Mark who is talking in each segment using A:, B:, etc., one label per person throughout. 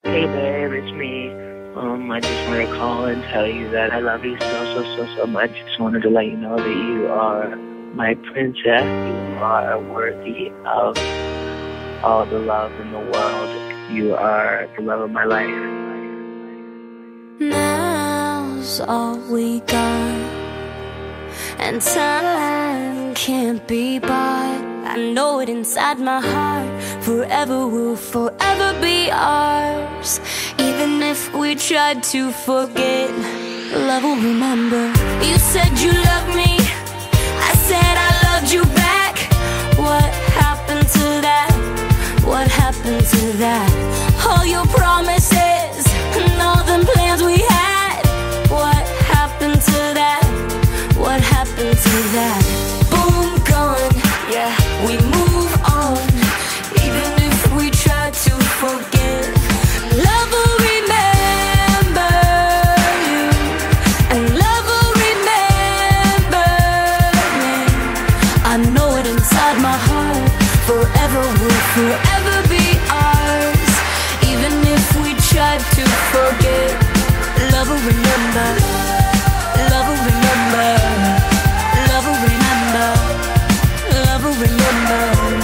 A: Hey babe, it's me. I just want to call and tell you that I love you so much. Just wanted to let you know that you are my princess. You are worthy of all the love in the world. You are the love of my life.
B: Now's all we got, and time can't be bought. I know it inside my heart. Forever will forever be ours. Even if we tried to forget, love will remember. You said you loved me, I said I loved you back. What happened to that? What happened to that? All your promises and all the plans we had. What happened to that? What happened to that? Boom, gone. Yeah, we move on. Even if we try to forget, love will remember you, and love will remember me. I know it inside my heart. Forever will forever be ours. Even if we tried to forget, love will remember. Love will remember. Love will remember. Love will remember.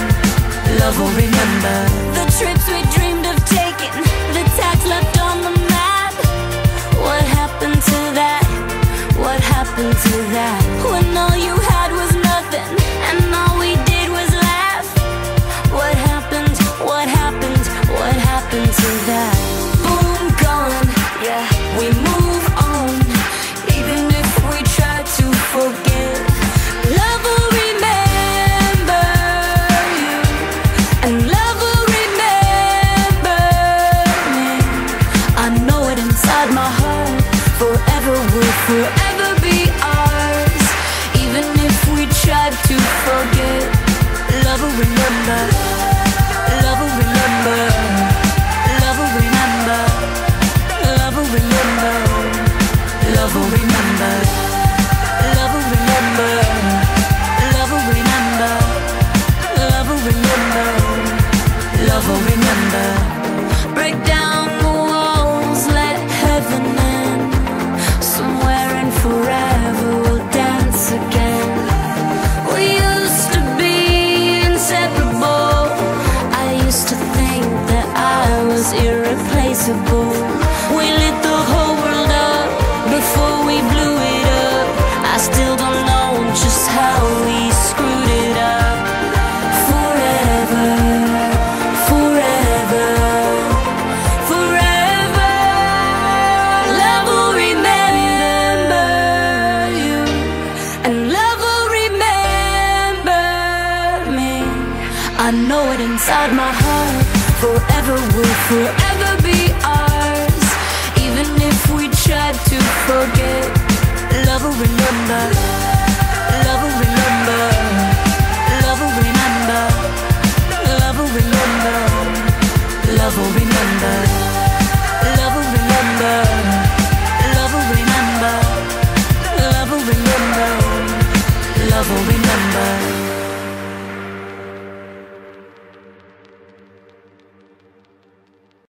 B: Love will remember. The trips we dreamed of taking, the tags left on the map. What happened to that? What happened to that? When all you had was nothing and all we did was laugh. What happened? What happened? What happened to that? Boom, gone. Yeah, we move on. Even if we try to forget, love will remember you, and love will remember me. I know it inside my heart. Forever will forever be ours. Even if we tried to forget, love will remember. Love will remember. Love will remember. Love will remember. Love will remember. Love will remember. Love will remember. Love will remember. Love will remember. Break down the walls, let heaven in. Somewhere and forever we'll dance again. We used to be inseparable. I used to think that I was irreplaceable. We lit the whole world up before we blew it up. I still don't know just how we screwed it up. Forever, forever, forever, love will remember you, and love will remember me. I know it inside my heart. Forever will forever be ours. Even if we tried to forget, love will remember.